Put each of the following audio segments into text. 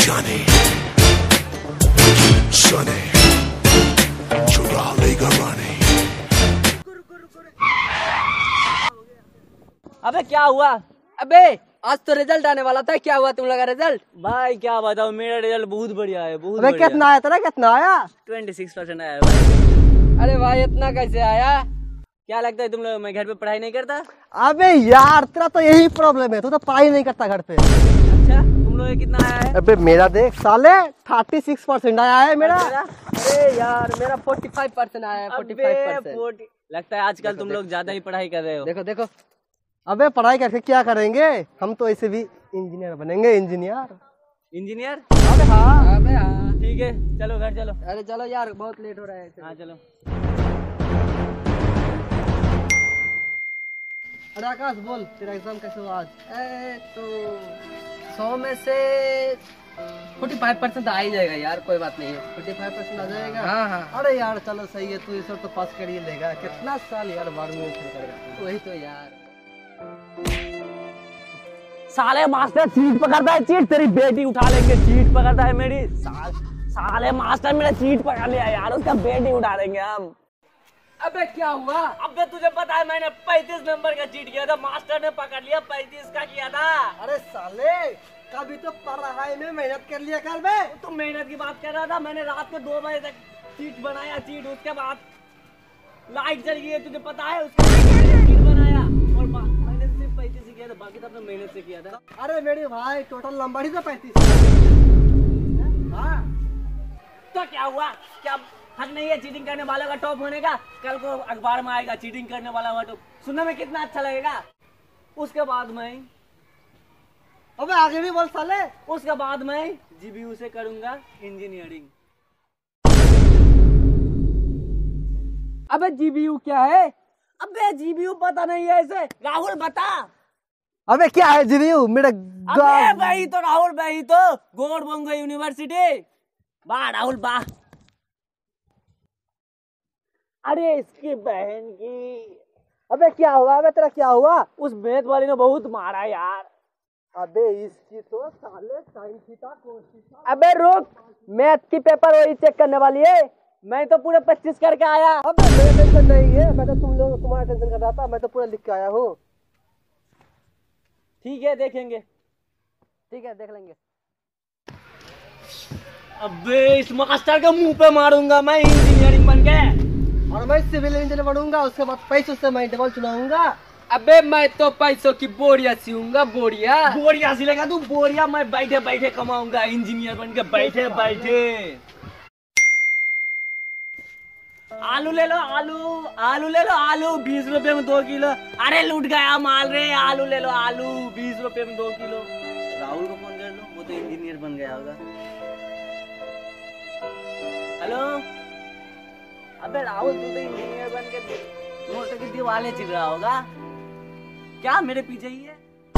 जाने सने चुरा लेगा रानी। अबे क्या हुआ? अबे आज तो रिजल्ट आने वाला था, क्या हुआ तुम लोग का रिजल्ट? भाई क्या बताओ, मेरा रिजल्ट बहुत बढ़िया है, बहुत अबे बढ़िया। कितना आया तेरा, कितना आया? 26% आया भाई। अरे भाई इतना कैसे आया? क्या लगता है तुम लोग मैं घर पे पढ़ाई नहीं करता? अबे यार तेरा तो यही प्रॉब्लम है, तू तो पढ़ाई नहीं करता घर पे। अच्छा तुम लोग कितना आया है? अबे मेरा देख साले 36% आया है मेरा। तेरा? अरे यार मेरा 45% आया है, 45%। लगता है आजकल तुम लोग ज्यादा ही पढ़ाई कर रहे हो। देखो देखो। अबे पढ़ाई करके क्या करेंगे, हम तो ऐसे भी इंजीनियर बनेंगे, इंजीनियर। इंजीनियर? अबे हाँ, अबे हाँ। ठीक है चलो घर चलो। अरे चलो यार बहुत लेट हो रहा है। हाँ चलो। अरे आकाश बोल, तेरा एग्जाम कैसे हुआ आज? तो 100 में से 45% आ ही जाएगा यार, कोई बात नहीं है, 45% आ जाएगा। हाँ हाँ। अरे यार चलो सही है, तू इस तो पास कर ही लेगा, कितना साल यार 12वीं में फेल करेगा। वही तो यार। साले मास्टर चीट पकड़ता है, चीट तेरी बेटी उठा लेंगे, चीट पकड़ता है मेरी। साले मास्टर मेरा चीट पकड़ लिया यार, उसका बेटी उठा देंगे हम। अबे क्या हुआ? अबे तुझे पता है मैंने 35 नंबर का चीट किया था, मास्टर ने पकड़ लिया 35 का किया था। अरे साले कभी तो पढ़ाई में मेहनत कर लिया कर बे। तुम मेहनत की बात कर रहा था, मैंने रात को 2 बजे तक चीट बनाया, चीट उसके बाद लाइट चल गई है, तुझे पता है, उसके बाद चीट बनाया और मैंने सिर्फ 35 से किया था, बाकी तो अपने मेहनत से किया था। अरे मेरे भाई टोटल नंबर ही तो 35। हाँ तो क्या हुआ, क्या हक नहीं है चीटिंग करने वालों का टॉप होने का? कल को अखबार में आएगा चीटिंग करने वाला हुआ टॉप, सुनने में कितना अच्छा लगेगा। उसके बाद मैं अबे आगे भी बोल साले। उसके बाद मैं जीबीयू से करूंगा इंजीनियरिंग। अबे जीबीयू क्या है? अबे जीबीयू पता नहीं है ऐसे? राहुल बता। अबे क्या है जीबीयू? मेरा अबे भाई तो राहुल भाई तो गौड़ बंगो यूनिवर्सिटी। वाह राहुल वाह। अरे इसकी बहन की। अबे क्या हुआ? अबे तेरा क्या हुआ? उस मैथ वाली ने बहुत मारा यार। अबे इसकी तो साले साइन थीटा कोस थीटा। अबे रुक, मैथ की पेपर वही चेक करने वाली है। मैं तो पूरे 25 करके आया। अबे मेरा टेंशन नहीं है, मैं तो तुम्हारा टेंशन कर रहा था, मैं तो पूरा लिख के आया हूँ। ठीक है देखेंगे। ठीक है देख लेंगे। अबे इस मास्टर के मुंह पे मारूंगा मैं इंजीनियरिंग बन के। और मैं सिविल इंजीनियर बनूंगा, उसके बाद पैसों से मैं डबल चुनाऊंगा। अबे मैं तो पैसों की बोरिया सीऊंगा, बोरिया। बोरिया सिलेगा तू, बोरिया मैं बैठे बैठे कमाऊंगा इंजीनियर बन के, बैठे बैठे। आलू ले लो, आलू आलू ले लो, आलू 20 रुपए में 2 किलो। अरे लूट गया माल रे, आलू ले लो, आलू 20 रुपए में 2 किलो। राहुल को फोन कर लो, वो तो इंजीनियर बन गया होगा। हेलो। अबे राहुल तू तो इंजीनियर बन के मोटर की दीवारें चिर रहा होगा क्या मेरे पीछे ही है?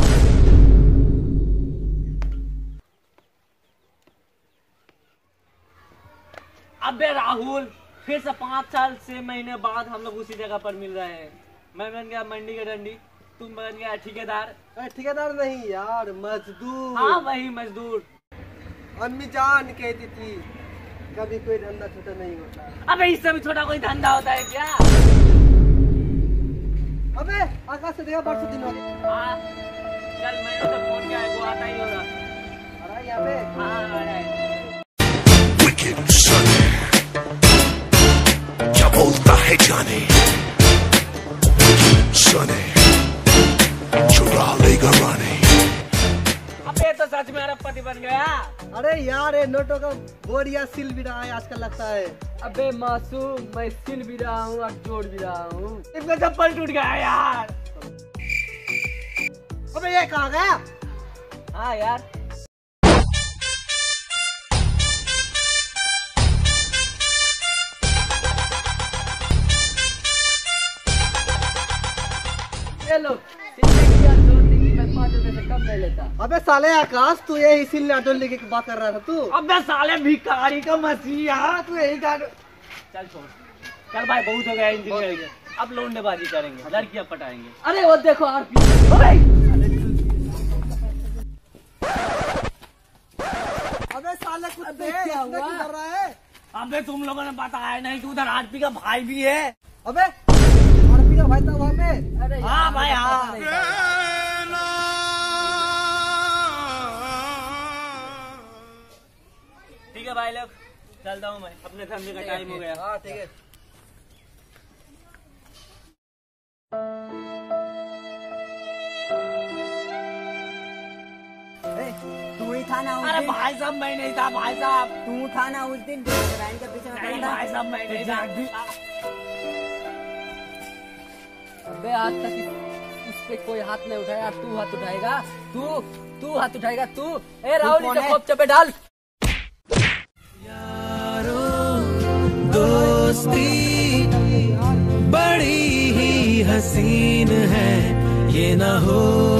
अबे राहुल फिर से 5 साल से महीने बाद हम लोग उसी जगह पर मिल रहे हैं। मैं बन गया मंडी का डंडी, तुम बन गया ठेकेदार। ठेकेदार नहीं यार, मजदूर। हाँ वही मजदूर। अम्मी जान कहती थी कभी कोई धंधा छोटा नहीं होता। अबे इससे भी छोटा कोई धंधा होता है क्या? अबे आकाश से देखा 5 दिन हो गए। हाँ चल मैंने तो फोन किया है, वो आता ही होगा। अरे यहाँ पे हाँ आ रहा है। Wicked सने क्या बोलता है जाने सने चुरा लेगा रानी। अबे तो सच में अरबपति बन गया। अरे यार ये नोटों का बोरिया सिल भी रहा है आजकल लगता है। अबे मासूम मैं सिल भी रहा हूँ और जोड़ भी रहा हूँ। इसमें चप्पल टूट गया यार। अबे ये कहाँ गया? हाँ यार ये लो जोड़ने की मैं 5 रुपए से कम नहीं लेता। अबे साले आकाश तू ये इसी ऑटो लेके बात कर रहा था तू? अबे साले भिखारी का मसीहा तू यही का। चल छोड़, चल भाई बहुत हो गया इंजीनियरिंग, अब लौंडेबाजी करेंगे, लड़कियां पटाएंगे। अरे वो देखो आरपी। अबे अबे क्या हुआ कर रहा है? अबे तुम लोगों ने बताया नहीं कि उधर आरपी का भाई भी है। अबे आरपी का भाई था वहाँ पे? अरे हाँ भाई हाँ। ठीक है भाई लोग, चलता हूँ मैं, अपने धंधे का टाइम हो गया। हाँ ठीक है। तू ही था ना उस अरे दिन? भाई साहब मैं नहीं था भाई साहब। तू था ना उस दिन रैन के पीछे में नहीं पड़ा था? भाई साहब मैं नहीं था। अबे आज तक इस पे कोई हाथ नहीं उठाया, तू हाथ उठाएगा? तू हाथ उठाएगा? तू ए राहुल इसे कोप चपे डाल। दोस्ती बड़ी ही हसीन है, ये ना हो